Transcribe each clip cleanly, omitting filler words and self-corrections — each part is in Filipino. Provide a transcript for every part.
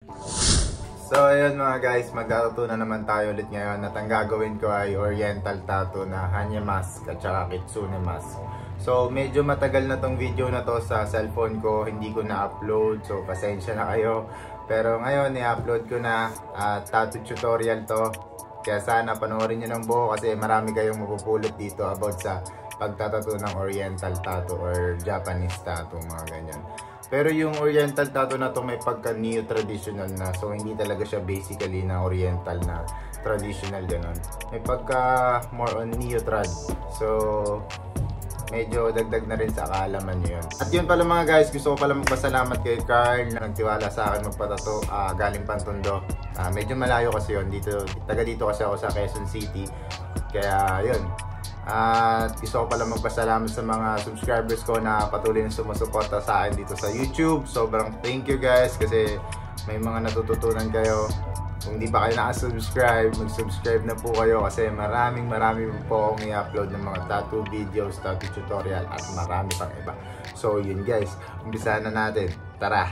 So ayun mga guys, magtatattoo na naman tayo ulit ngayon at ang gagawin ko ay oriental tattoo na Hannya mask at saka Kitsune mask. So medyo matagal na tong video na to sa cellphone ko, hindi ko na-upload, so pasensya na kayo. Pero ngayon i-upload ko na tattoo tutorial to. Kaya sana panoorin nyo ng buo kasi marami kayong mapupulot dito about sa pagtatattoo ng oriental tattoo or Japanese tattoo, mga ganyan. Pero yung oriental tattoo na to may pagka neo-traditional na, so hindi talaga siya basically na oriental na traditional ganon. May pagka more on neo-trad. So medyo dagdag na rin sa kaalaman nyo yun. At yun pala mga guys, gusto ko pala magpasalamat kay Carl na nagtiwala sa akin magpatato galing Pantondo. Medyo malayo kasi yun, taga dito kasi ako sa Quezon City. Kaya yun. At gusto ko pala magpasalamat sa mga subscribers ko na patuloy na sumusuporta sa akin dito sa YouTube. Sobrang thank you guys kasi may mga natututunan kayo. Kung di pa kayo nakasubscribe, mag-subscribe na po kayo kasi maraming po akong i-upload ng mga tattoo videos, tattoo tutorial at marami pang iba. So yun guys, umpisahan na natin. Tara!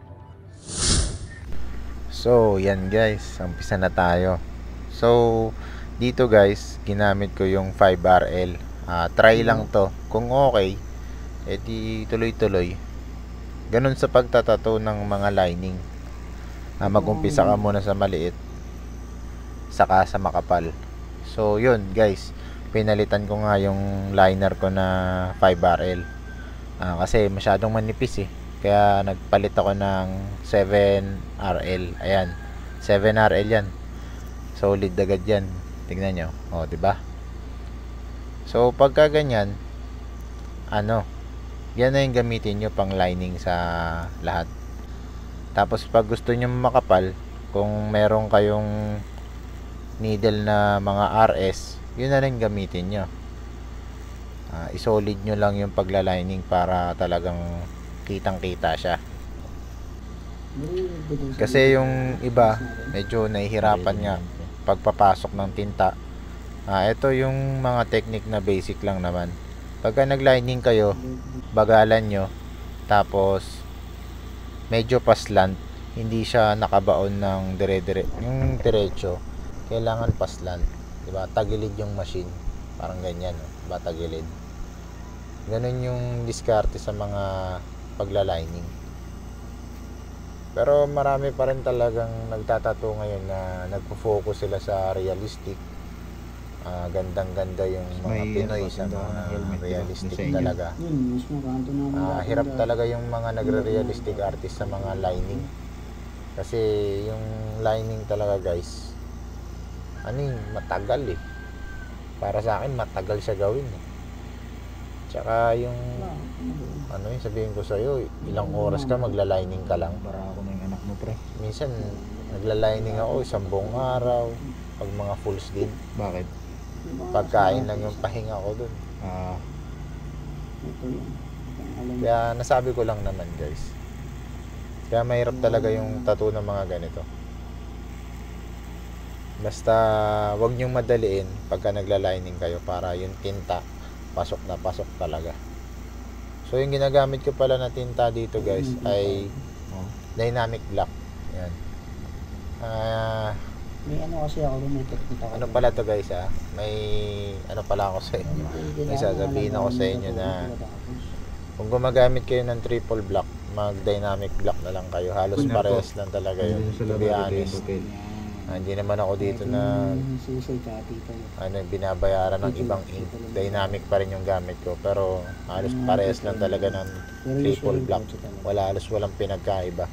So yan guys, umpisa na tayo. So dito guys, ginamit ko yung 5RL. Try lang to. Kung okay, edi tuloy-tuloy. Ganun sa pagtatato ng mga lining. Mag-umpisa ka muna sa maliit, saka sa makapal. So yun guys, pinalitan ko nga yung liner ko na 5RL. Kasi masyadong manipis eh. Kaya nagpalit ako ng 7RL. Ayan, 7RL yan. Solid agad yan. Tingnan nyo. O, diba? So, pagka ganyan, yan na yung gamitin nyo pang lining sa lahat. Tapos, pag gusto nyo makapal, kung meron kayong needle na mga RS, yun na rin gamitin nyo. Isolid nyo lang yung paglalining para talagang kitang-kita siya. Kasi yung iba, medyo nahihirapan nga pagpapasok ng tinta. Ito yung mga technique na basic lang naman. Pagka naglining kayo, bagalan nyo, tapos medyo paslant, hindi siya nakabaon ng yung diretso, kailangan paslant, diba? Tagilid yung machine, parang ganyan, diba? Tagilid. Ganun yung diskarte sa mga paglalining. Pero marami pa rin talagang nagtatato ngayon na nagpo-focus sila sa realistic. Gandang-ganda yung mga Pinoy sa mga realistic talaga. Hirap talaga yung mga nagre-realistic artist sa mga lining. Kasi yung lining talaga guys, matagal eh. Para sa akin matagal siya gawin eh. Tsaka yung sabihin ko sa'yo, ilang oras ka magla-lining ka lang. Para ako na yung anak mo, pre. Minsan nagla-lining ako isang buong araw pag mga full sleep. Bakit? Pagkain lang yung pahinga ko dun. Kaya nasabi ko lang naman guys. Kaya mahirap talaga yung tattoo ng mga ganito. Basta wag niyong madaliin pagka nagla-lining kayo para yung tinta pasok na pasok talaga. So yung ginagamit ko pala na tinta dito guys ay dynamic black. Yan. May kasi ako, may technique ako. Ano pala to guys may pala ako sa inyo. May sasabihin ako sa inyo na kung gumagamit kayo ng triple black, mag dynamic black na lang kayo. Halos parehas lang talaga yun, to be honest. Hindi naman ako dito na binabayaran ng ibang ink. Dynamic pa rin yung gamit ko, pero halos parehas lang talaga ng triple black. Walang pinagkaiba.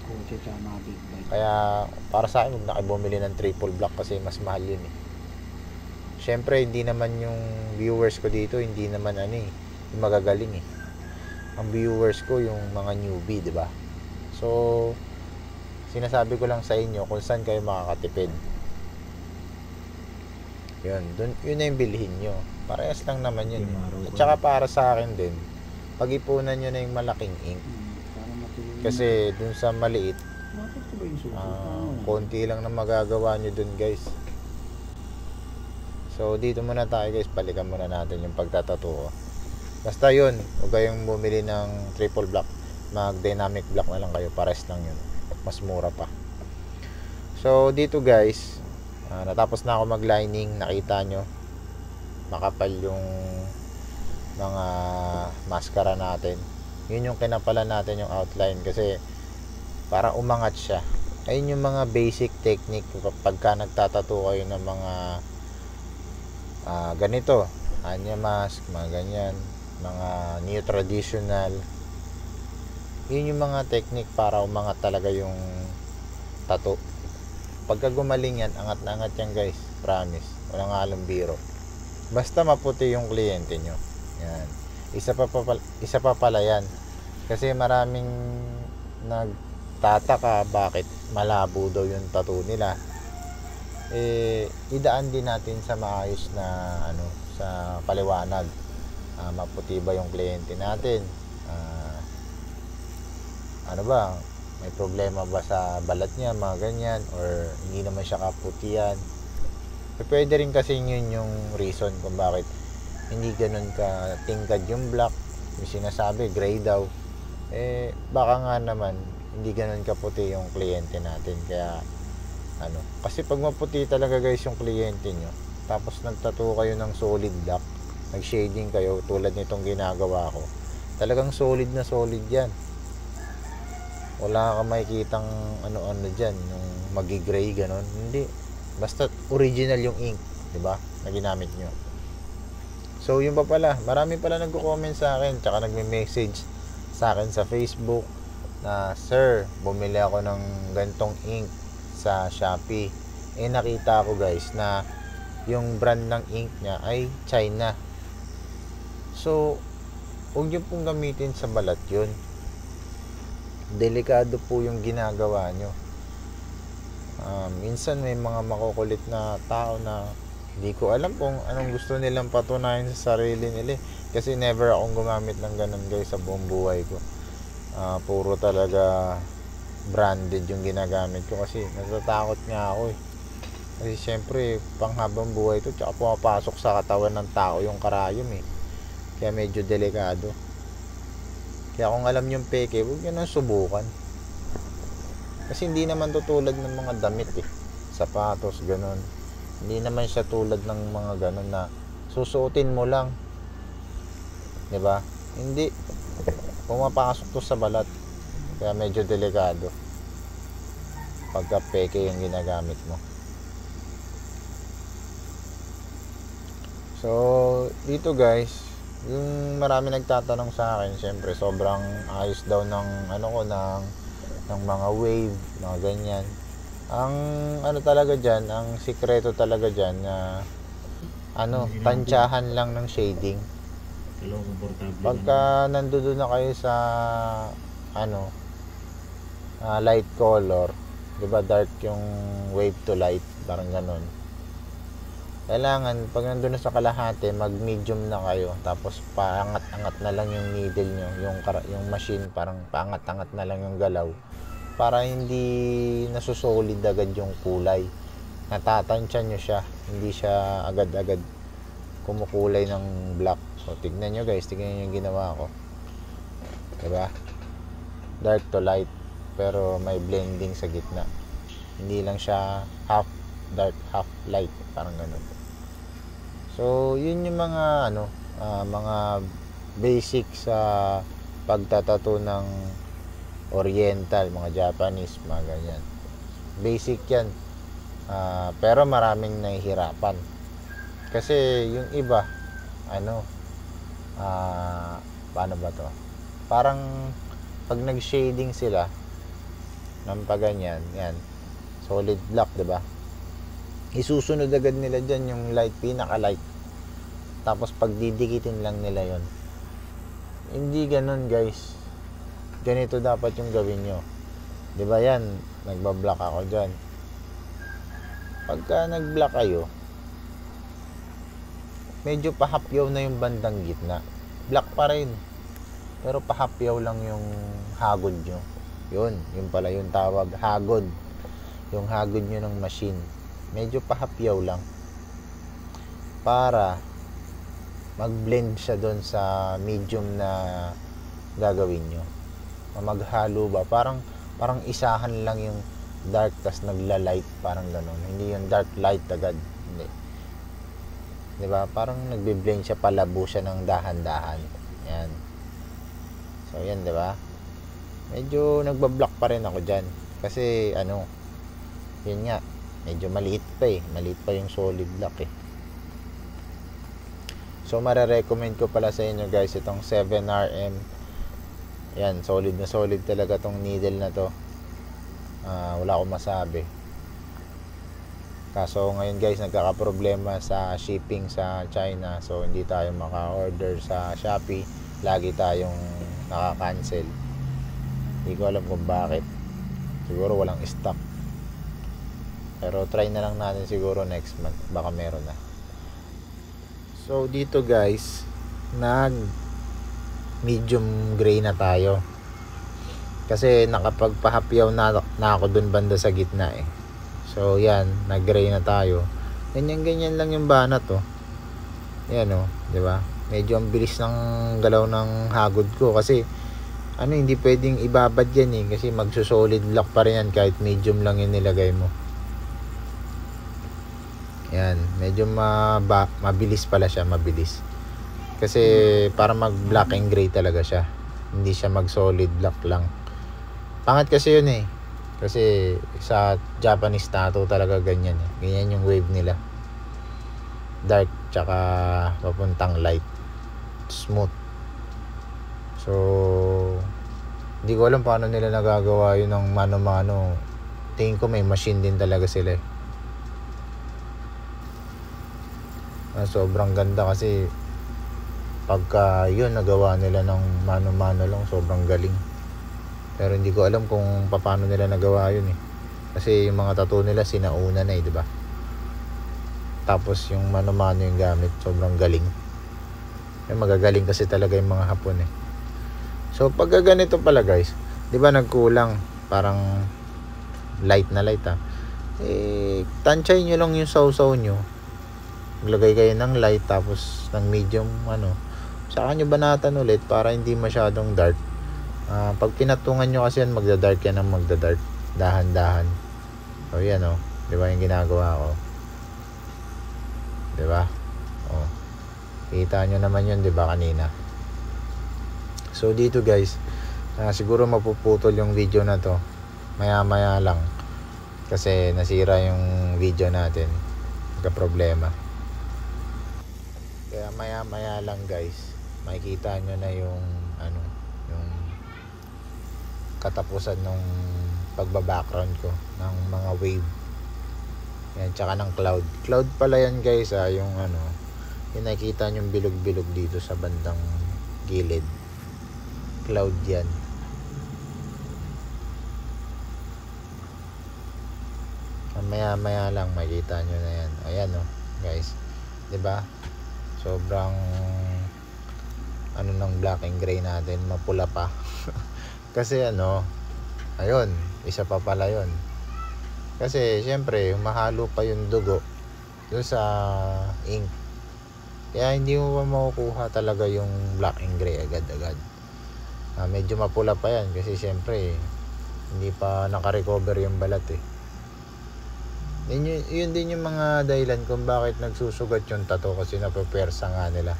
Kaya para sa akin, huwag na kayo bumili ng triple black kasi mas mahal yun eh. Syempre hindi naman yung viewers ko dito, hindi naman yung magagaling eh. Ang viewers ko yung mga newbie, diba? So sinasabi ko lang sa inyo kung saan kayo makakatipid. Yun na yung bilhin nyo. Parehas lang naman yun. At saka para sa akin din, pag-ipunan nyo na yung malaking ink. Kasi dun sa maliit, konti lang na magagawa nyo dun guys. So dito muna tayo guys, balikan muna natin yung pagtatato. Basta yun, huwag kayong bumili ng triple black, mag dynamic black na lang kayo, pares lang yun, mas mura pa. So dito guys, natapos na ako mag lining. Nakita nyo makapal yung mga maskara natin. Yun yung kinapalan natin yung outline kasi para umangat siya. Ayun yung mga basic technique pagka nagtatato kayo ng mga ganito, Anya mask, mga ganyan, mga neo traditional. Yun yung mga technique para umangat talaga yung tattoo. Pagka gumaling yan, angat na angat yan guys, promise, walang halong biro. Basta maputi yung kliyente nyo. Yan. Isa pa pala yan. Kasi maraming nagtataka bakit malabo daw yung tattoo nila. Idaan din natin sa maayos na sa paliwanag. Maputi ba yung kliyente natin? May problema ba sa balat niya, mga ganyan, or hindi naman siya kaputian? Pwede rin kasi yun yung reason kung bakit hindi ganun ka tingkad yung black. May sinasabi gray daw, baka nga naman hindi ganun kaputi yung kliyente natin. Kaya kasi pag maputi talaga guys yung kliyente nyo, tapos nagtattoo kayo ng solid black, nag shading kayo tulad nitong ginagawa ko, talagang solid na solid yan. Wala ka makikitang ano dyan, yung magi-gray ganon. Hindi, basta original yung ink, diba, na ginamit nyo. So yun pa pala, marami pala nagko-comment sa akin, tsaka nagme-message sa akin sa Facebook na, sir, bumili ako ng gantong ink sa Shopee. Nakita ko guys na yung brand ng ink niya ay China. So huwag nyo pong gamitin sa balat yun. Delikado po yung ginagawa nyo. Minsan may mga makukulit na tao na hindi ko alam kung anong gusto nilang patunayan sa sarili nila. Kasi never akong gumamit ng ganun guys sa buong buhay ko. Puro talaga branded yung ginagamit ko kasi natatakot nga ako Kasi syempre panghabang buhay to, tsaka pumapasok sa katawan ng tao yung karayom Kaya medyo delikado. Kaya kung alam yung peke, huwag nyo nang subukan. Kasi hindi naman to tulad ng mga damit sapatos, ganun. Hindi naman siya tulad ng mga ganun na susuotin mo lang, diba? Hindi, pumapasok to sa balat. Kaya medyo delikado pagka peke yung ginagamit mo. So dito guys, yung marami nagtatanong sa akin, syempre sobrang ayos daw ng ng mga wave, mga ganyan. Ang talaga diyan, ang sikreto talaga diyan na tansyahan lang ng shading. Pagka nandoon na kayo sa light color, 'di ba, dark yung wave to light, parang ganon. Kailangan pag nandoon na sa kalahati, mag-medium na kayo, tapos paangat-angat na lang yung needle nyo, yung machine, parang paangat-angat na lang yung galaw para hindi nasusolid agad yung kulay. Natatansya nyo siya, hindi siya agad-agad kumukulay ng black. So tignan nyo guys, tignan nyo yung ginawa ko, diba? Dark to light, pero may blending sa gitna. Hindi lang siya half dark, half light, parang ganun. So yun yung mga mga basic sa pagtatato ng oriental, mga Japanese, mga ganyan. Basic yan. Pero maraming nahihirapan. Kasi yung iba, paano ba to? Parang pag nag-shading sila ng paganyan, yan, solid black, diba? Isusunod agad nila dyan yung light, pinaka-light. Tapos pag didikitin lang nila yon. Hindi ganun guys. Ganito dapat yung gawin nyo. Diba yan, nagbablock ako dyan. Pagka nag-block kayo, medyo pahapyaw na yung bandang gitna. Black pa rin, pero pahapyaw lang yung hagod nyo. Yun pala yung tawag, hagod. Yung hagod nyo ng machine, medyo pahapyaw lang para mag-blend siya doon sa medium na gagawin nyo. Maghalo ba, parang isahan lang yung dark tas nagla-light, parang ganun. Hindi yung dark light agad, hindi. 'Di ba? Parang nagbi-blend siya, palabo siya ng dahan-dahan. Yan. So yan, 'di ba? Medyo nagba-block pa rin ako diyan kasi ano, yun nga, medyo maliit pa yung solid block eh. So mare-recommend ko pala sa inyo guys itong 7RM. Yan, solid na solid talaga tong needle na to. Wala akong masabi. Kaso ngayon guys, nagkakaproblema sa shipping sa China. So hindi tayo maka-order sa Shopee. Lagi tayong naka-cancel. Hindi ko alam kung bakit. Siguro walang stock. Pero try na lang natin siguro next month. Baka meron na. So dito guys, nag medium gray na tayo. Kasi nakapagpahapyaw na ako dun banda sa gitna eh. So yan, nag gray na tayo. Ganyan lang yung banat oh. Yan oh, 'di ba? Medyo ang bilis ng galaw ng hagod ko kasi ano, hindi pwedeng ibabad yan eh kasi magso-solid lock pa rin yan kahit medium lang yung nilagay mo. Yan, medyo mabilis pala siya, mabilis. Kasi para mag black and gray talaga siya. Hindi siya mag solid black lang. Pangat kasi yun eh. Kasi sa Japanese tattoo talaga ganyan eh. Ganyan yung wave nila. Dark tsaka papuntang light. Smooth. So hindi ko alam paano nila nagagawa yun ng mano-mano. Tingin ko may machine din talaga sila eh. Sobrang ganda kasi pagka yun nagawa nila ng mano-mano lang, sobrang galing. Pero hindi ko alam kung paano nila nagawa yun eh. Kasi yung mga tattoo nila sinauna na eh, di ba? Tapos yung mano-mano yung gamit, sobrang galing. Magagaling kasi talaga yung mga Hapon eh. So pag ganito pala guys, di ba nagkulang, parang light na light ah. Tansyahin nyo lang yung sausaw nyo. Maglagay kayo ng light tapos ng medium ano. Saka nyo banatan ulit para hindi masyadong dark. Pag pinatungan nyo kasi yan, magda-dark yan ang magda-dark. Dahan-dahan. So yan oh. Di ba yung ginagawa ko? Di ba? Oh. Kita nyo naman yun, di ba kanina? So dito guys, siguro mapuputol yung video na to. Maya-maya lang. Kasi nasira yung video natin. Nagka-problema. Kaya maya-maya lang guys, makikita nyo na yung ano, yung katapusan ng pagba-background ko ng mga wave. Yan, tsaka ng cloud. Cloud pala yan guys yung ano, yung nakikita nyo yung bilog-bilog dito sa bandang gilid. Cloud yan. Maya-maya lang makikita nyo na yan. Ayan oh, guys. 'Di ba? Sobrang ano ng black and gray natin, mapula pa. Kasi ano, ayun, isa pa pala yun. Kasi syempre, mahalo pa yung dugo doon sa ink. Kaya hindi mo pa makukuha talaga yung black and gray agad-agad. Medyo mapula pa yan kasi syempre hindi pa naka-recover yung balat eh. Yun din yung mga dahilan kung bakit nagsusugat yung tattoo kasi napapersa nga nila.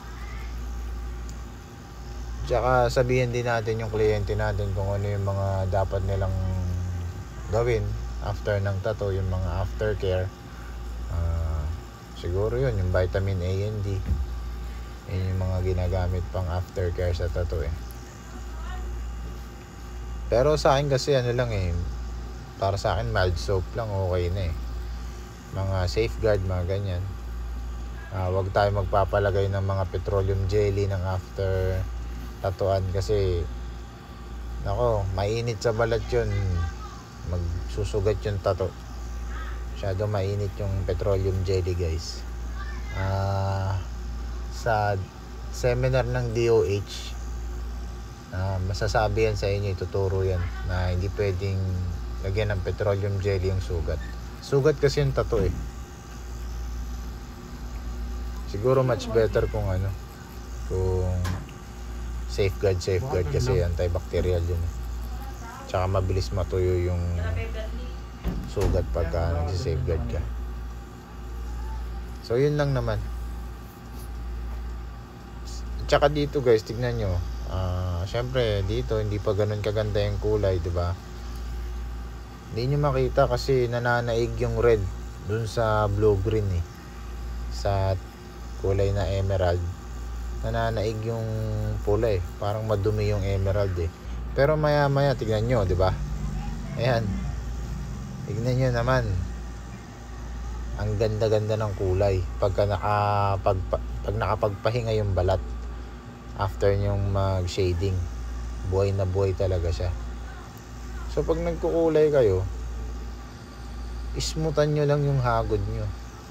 Tsaka sabihin din natin yung kliyente natin kung ano yung mga dapat nilang gawin after ng tattoo, yung mga aftercare. Siguro yun, yung vitamin A and D. Yun yung mga ginagamit pang aftercare sa tattoo eh. Pero sa akin kasi ano lang eh, para sa akin mild soap lang okay na eh. Mga safeguard, mga ganyan. Wag tayo magpapalagay ng mga petroleum jelly ng after tatuan kasi nako, mainit sa balat yun. Magsusugat yung tattoo. Masyado mainit yung petroleum jelly guys. Sa seminar ng DOH, masasabi yan sa inyo, ituturo yan na hindi pwedeng lagyan ng petroleum jelly yung sugat. Sugat kasi yung tattoo eh. Siguro much better kung ano, kung safeguard kasi antibacterial yun. Tsaka mabilis matuyo yung sugat pagka nagsisafeguard ka. So yun lang naman. Tsaka dito guys, tignan nyo, syempre dito hindi pa ganun kaganda yung kulay, diba? Hindi nyo makita kasi nananaig yung red dun sa blue green eh. Sa kulay na emerald, nananaig yung pula eh. Parang madumi yung emerald eh. Pero maya maya tignan nyo, diba? Ayan, tignan nyo naman, ang ganda-ganda ng kulay pag nakapagpahinga yung balat after nyong mag shading. Buhay na buhay talaga siya. So pag nagkukulay kayo, ismutan nyo lang yung hagod nyo.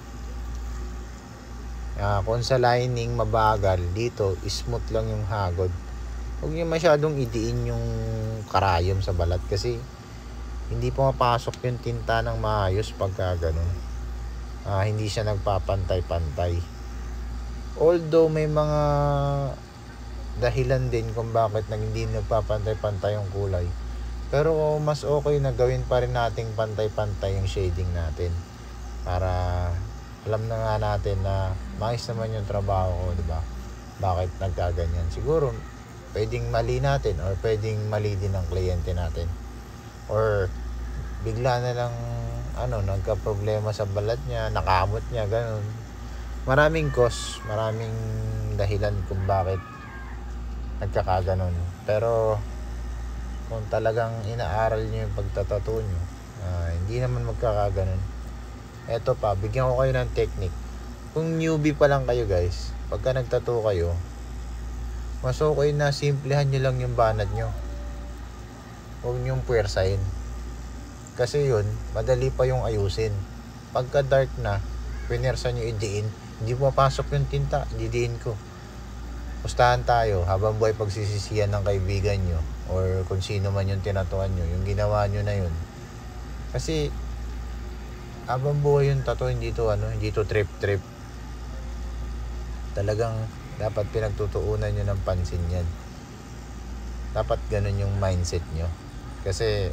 Kung sa lining mabagal, dito smooth lang yung hagod. Huwag nyo masyadong idiin yung karayom sa balat kasi hindi pumapasok yung tinta ng maayos pagka ganun. Hindi siya nagpapantay-pantay. Although may mga dahilan din kung bakit hindi nagpapantay-pantay yung kulay, pero mas okay na gawin pa rin nating pantay-pantay yung shading natin para alam na nga natin na maayos naman yung trabaho ko, diba? Bakit nagkaganyan? Siguro pwedeng mali natin or pwedeng mali din ng kliyente natin, or bigla na lang nagka-problema sa balat niya, nakamot niya, ganun. Maraming cause, maraming dahilan kung bakit nagkakaganon. Pero kung talagang inaaral niyo yung pagtatattoo niyo, hindi naman magkakaganon. Eto pa, bigyan ko kayo ng technique. Kung newbie pa lang kayo guys, pagka nagtattoo kayo, mas okay na simplehan nyo lang yung banad nyo. Huwag nyong puwersahin. Kasi yun, madali pa yung ayusin. Pagka dark na, pinersa nyo idiin, hindi pumapasok yung tinta, didiin ko. Pustahan tayo habang buhay pagsisisihan ng kaibigan nyo or kung sino man yung tinatuan nyo, yung ginawa nyo na yun. Kasi habang buhay yung tattoo, hindi to trip. Talagang dapat pinagtutuunan nyo ng pansin yan. Dapat ganun yung mindset nyo. Kasi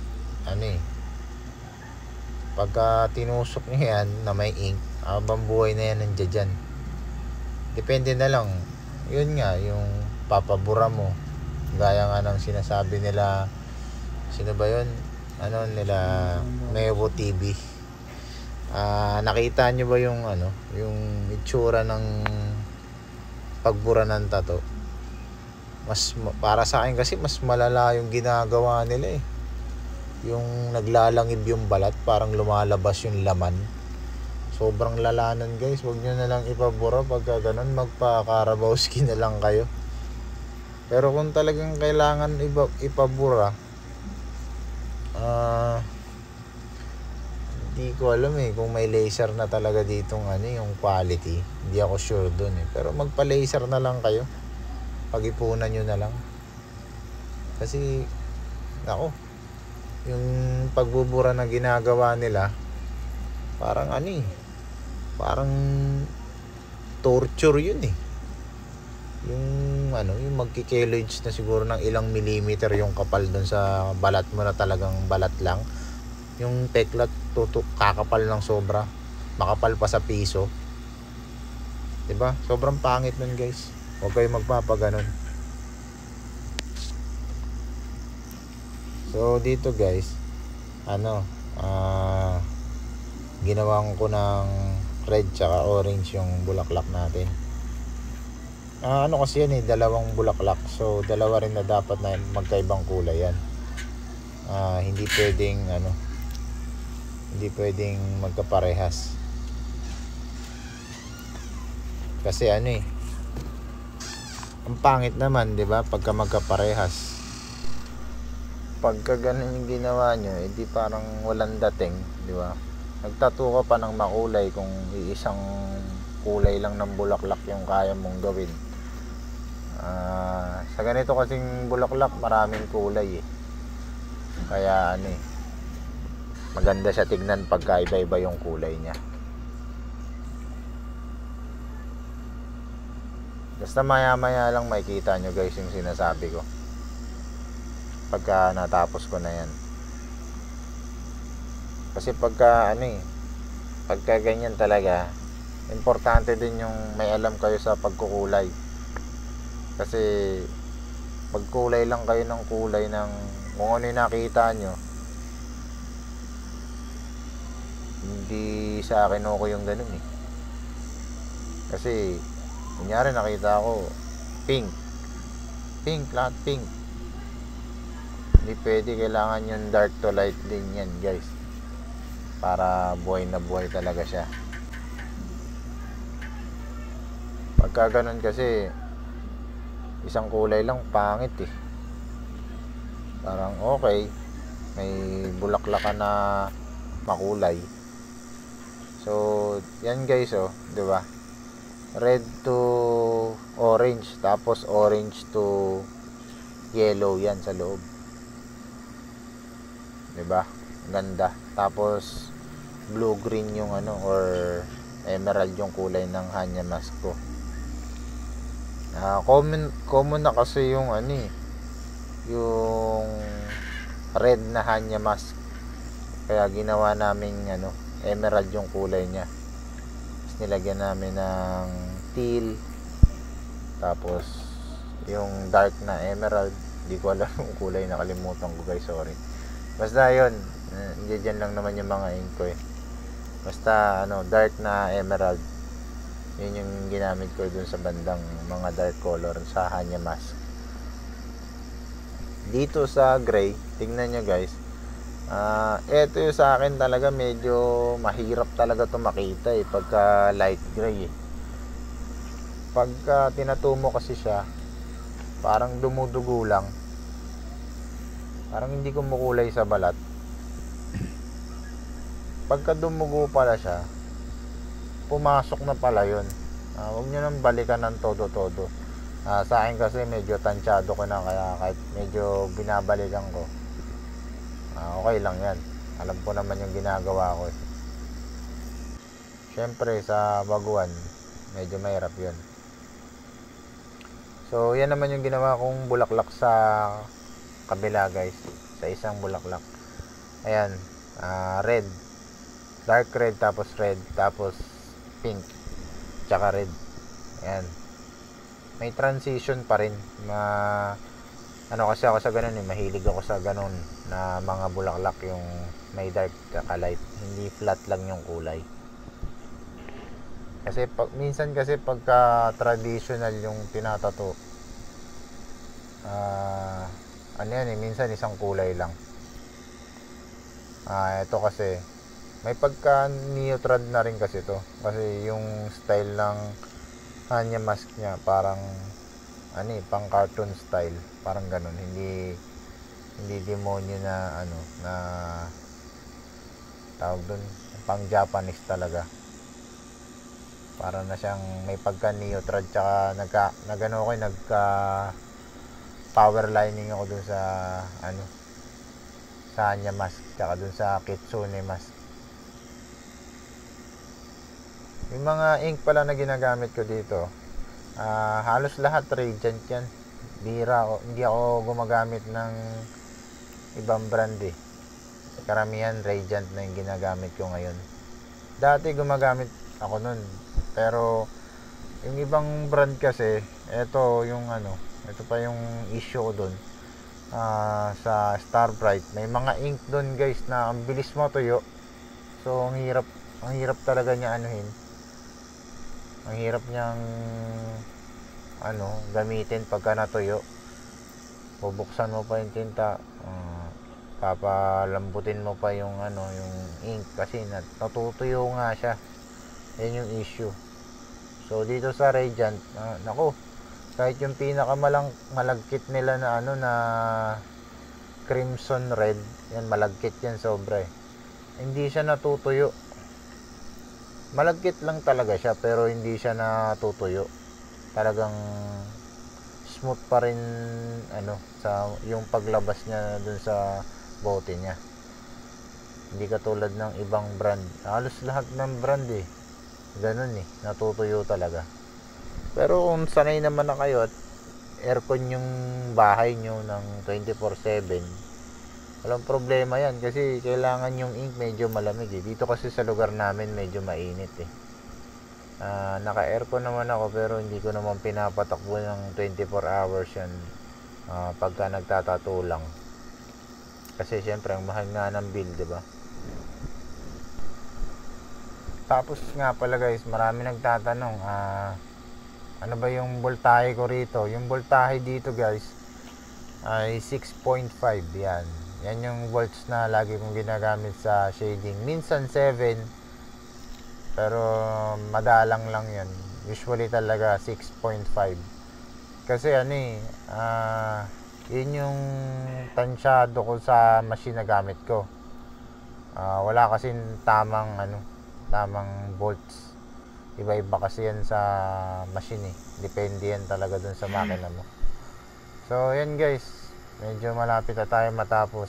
pagka tinusok nyo yan na may ink, habang buhay na yan nandiyan dyan. Depende na lang. Yun nga, yung papabura mo. Gaya nga ng sinasabi nila, sino ba yun? Nila Mevo TV. Nakita nyo ba yung yung itsura ng pagbura ng tattoo? Para sa akin kasi mas malala yung ginagawa nila eh. Yung naglalangib yung balat, parang lumalabas yung laman. Sobrang lalanan guys. Huwag nyo na lang ipabura pagka ganun, magpa-Carabao skin na lang kayo. Pero kung talagang kailangan ipabura, hindi ko alam kung may laser na talaga ditong yung quality. Hindi ako sure dun Pero magpa-laser na lang kayo. Pag-ipunan nyo na lang. Kasi yung pagbubura na ginagawa nila, parang parang torture yun yung magki-keloids na siguro ng ilang millimeter yung kapal dun sa balat mo na talagang balat lang. Yung teklat kakapal ng sobra, makapal pa sa piso, diba? Sobrang pangit nun guys. Huwag kayo magpapaganon. So dito guys, ginawan ko ng red tsaka orange yung bulaklak natin. Kasi yan dalawang bulaklak. So dalawa rin na dapat na magkaibang kulay yan. Hindi pwedeng magkaparehas. Kasi ang pangit naman, 'di ba? Pagka magkaparehas. Pagka ganun yung ginawa nyo, di parang walang dating, 'di ba? Nagtattoo ka pa ng makulay kung iisang kulay lang ng bulaklak yung kaya mong gawin. Sa ganito kasing bulaklak, maraming kulay Kaya maganda siya tignan pagka iba-iba yung kulay niya. Basta maya-maya lang makikita nyo guys yung sinasabi ko pagka natapos ko na yan. Kasi pagka ganyan talaga, importante din yung may alam kayo sa pagkukulay. Kasi pagkulay lang kayo ng kulay ng kung ano yung nakita nyo, hindi sa akin okay yung ganun eh. Kasi kunyari nakita ko pink, lahat pink. Hindi pwede, kailangan yung dark to light din yan guys, para buhay na buhay talaga siya. Pagka ganun kasi isang kulay lang, pangit eh. Parang okay, may bulaklak ka na makulay. So yan guys, oh, 'di ba? Red to orange, tapos orange to yellow yan sa loob. 'Di ba? Ganda. Tapos blue green yung or emerald yung kulay ng Hanya mask ko. Common na kasi yung yung red na Hanya mask. Kaya ginawa namin emerald yung kulay niya. Tapos nilagyan namin ng teal. Tapos yung dark na emerald, hindi ko alam yung kulay, nakalimutan ko guys, sorry. Basta yun, dyan lang naman yung mga ink ko eh. Basta dark na emerald, yun yung ginamit ko dun sa bandang mga dark color sa Hanya mask. Dito sa gray, tingnan nyo guys, eto yung sa akin talaga medyo mahirap talaga to makita eh, pagka light gray eh. Pagka tinatumo kasi siya, parang dumudugo lang, parang hindi kumukulay sa balat. Pagka dumugo pala siya, pumasok na pala yun. Huwag nyo nang balikan ng todo-todo. Sa akin kasi medyo tansyado ko na, kaya kahit medyo binabalikan ko, okay lang yan. Alam ko naman yung ginagawa ko eh. Syempre sa baguhan, medyo mahirap yun. So yan naman yung ginawa kong bulaklak sa kabila guys, sa isang bulaklak. Ayan, red, dark red, tapos red, tapos pink, tsaka red. Ayan, may transition pa rin. Kasi ako sa ganun eh, mahilig ako sa ganun na mga bulaklak, yung may dark tsaka light, hindi flat lang yung kulay. Kasi minsan kasi pagka traditional yung tinatato, minsan isang kulay lang. Ito kasi may pagka neutral na rin kasi to, kasi yung style ng Hanya mask niya parang pang cartoon style, parang ganun, hindi demonyo na na tawag dun, pang Japanese talaga. Para na siyang may pagka neutral, tsaka nagka power lining ako dun sa sa Hanya mask, tsaka dun sa Kitsune mask. Yung mga ink pala na ginagamit ko dito, halos lahat Radiant yan. Hindi ako gumagamit ng ibang brand eh. Karamihan Radiant na yung ginagamit ko ngayon. Dati gumagamit ako nun, pero yung ibang brand kasi, ito pa yung issue ko dun. Sa Starbright, may mga ink dun guys na ang bilis matuyo. So ang hirap talaga niya ang hirap niyang gamitin pagka natuyo. Bubuksan mo pa yung tinta, papalambutin mo pa yung yung ink kasi natutuyo nga siya. Yan yung issue. So dito sa Radiant, kahit yung malagkit nila na na crimson red, yan malagkit yan sobra eh. Hindi siya natutuyo. Malagkit lang talaga siya, pero hindi siya natutuyo. Talagang smooth pa rin sa yung paglabas niya dun sa bote niya. Hindi katulad ng ibang brand. Halos lahat ng brand ganun natutuyo talaga. Pero kung sanay naman na kayo at aircon yung bahay nyo ng 24/7, Walang problema yan kasi kailangan yung ink medyo malamig eh. Dito kasi sa lugar namin medyo mainit eh. Naka-aircon naman ako pero hindi ko naman pinapatakbo ng 24 hours yan pagka nagtatato lang. Kasi syempre ang mahal nga ng bill, 'di ba? Tapos nga pala guys, marami nagtatanong ano ba yung voltahe ko rito? Yung voltahe dito guys ay 6.5 yan. Yan yung volts na lagi kong ginagamit sa shading. Minsan 7 pero madalang lang yan. Usually talaga 6.5 kasi yun yung tansyado ko sa machine na gamit ko. Wala kasing tamang volts. Iba-iba kasi yan sa machine eh. Depende yan talaga dun sa makina mo. So yan guys, medyo malapit na tayo matapos.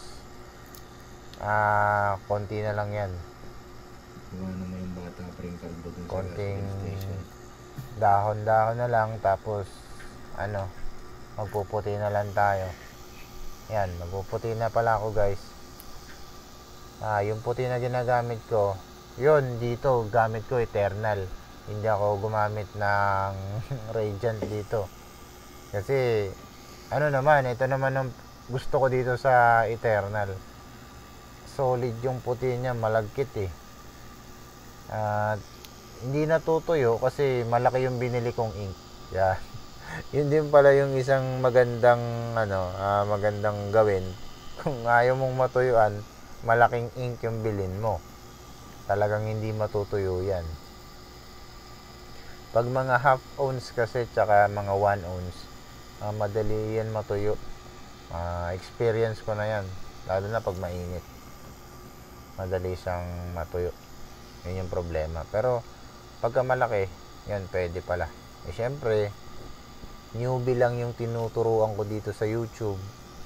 Konti na lang yan. Gawa naman yung bata pa rin kalbo dun sa Konting gas station. dahon-dahon na lang, tapos magpuputi na lang tayo. Yan, magpuputi na pala ako guys. Yung puti na ginagamit ko, yun dito gamit ko Eternal. Hindi ako gumamit ng Radiant dito. Kasi ito naman ang gusto ko dito sa Eternal. Solid yung puti niya, malagkit eh. Hindi natutuyo kasi malaki yung binili kong ink. Yan. Yun din pala yung isang magandang magandang gawin. Kung ayaw mong matuyuan, malaking ink yung bilin mo. Talagang hindi matutuyo yan. Pag mga half ounce kasi tsaka mga 1 ounce, madali yan matuyo. Experience ko na yan, lalo na pag mainit. Madali siyang matuyo. Yun yung problema. Pero pagka malaki, yan pwede pala. Syempre, newbie lang yung tinuturuan ko dito sa YouTube.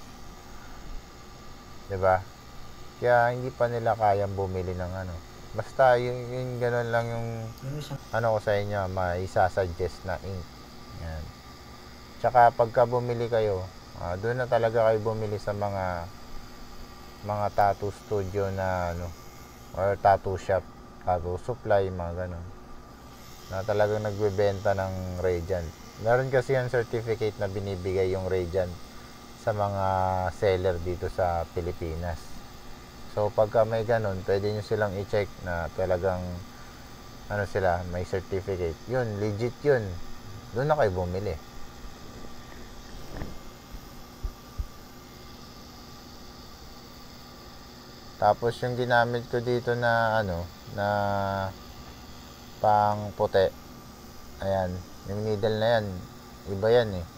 'Di ba? Kaya hindi pa nila kayang bumili ng Basta yung gano'n lang yung ko sa inyo, maisasuggest na ink. Yan. Tsaka pagka bumili kayo, doon na talaga kayo bumili sa mga tattoo studio na or tattoo shop, tattoo supply, mga gano'n. Na talagang nagbebenta ng Radiant. Meron kasi yung certificate na binibigay yung Radiant sa mga seller dito sa Pilipinas. So pagka may ganun, pwede nyo silang i-check na talagang sila, may certificate. Yun, legit yun. Doon na kayo bumili. Tapos yung ginamit ko dito na na pang puti. Ayan, yung needle na yan, iba yan eh.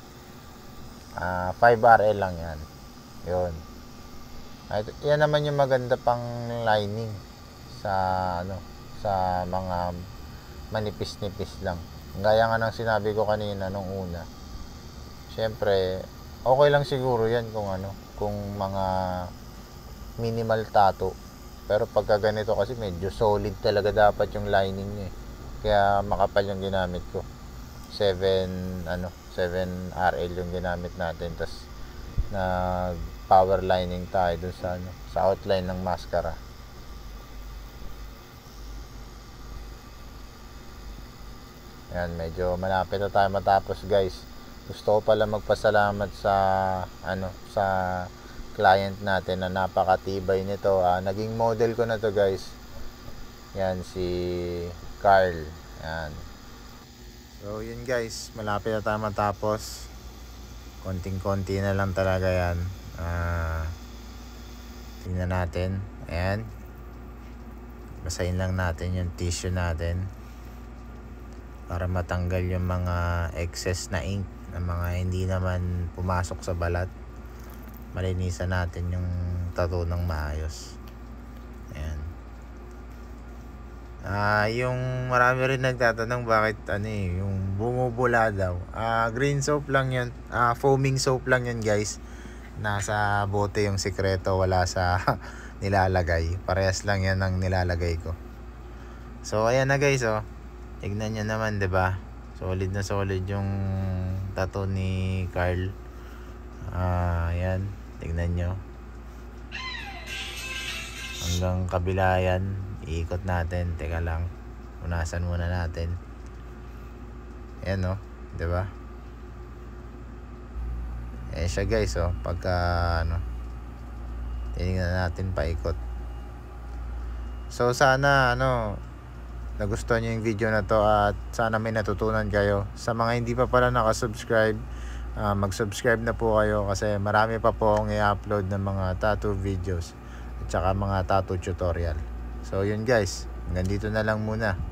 5RL lang yan. Yun. Yan naman yung maganda pang lining sa sa mga manipis-nipis lang. Gaya nga ng sinabi ko kanina nung una. Siyempre, okay lang siguro yan kung mga minimal tattoo. Pero pagka ganito kasi medyo solid talaga dapat yung lining niya eh. Kaya makapal yung ginamit ko. 7RL yung ginamit natin. Tapos power lining tayo dun sa outline ng mascara. Ayan, medyo malapit na tayo matapos guys. Gusto ko pala magpasalamat sa sa client natin na napakatibay nito. Naging model ko na to guys. Yan si Carl. Yan. So yun guys, malapit na tayo matapos. Konting-konti na lang talaga yan. Tingnan natin. Ayan. Basahin lang natin yung tissue natin para matanggal yung mga excess na ink na mga hindi naman pumasok sa balat. Malinisan natin yung tattoo ng maayos. Ayan. Yung marami rin nagtatanong bakit yung bumubula daw. Green soap lang yun. Foaming soap lang yun guys. Nasa bote yung sikreto, wala sa nilalagay. Parehas lang yan ang nilalagay ko. So ayan na guys Tignan nyo naman, 'di ba? Solid na solid yung tattoo ni Carl. Ayan, tignan nyo. hanggang kabila yan. Iikot natin. Teka lang, punasan muna natin. Ayan o, diba? Ayan siya guys o, pagka tinignan natin paikot. So sana nagustuhan nyo yung video na to at sana may natutunan kayo. Sa mga hindi pa pala nakasubscribe, mag-subscribe na po kayo kasi marami pa po akong i-upload ng mga tattoo videos at saka mga tattoo tutorial. So yun guys, hanggang dito na lang muna.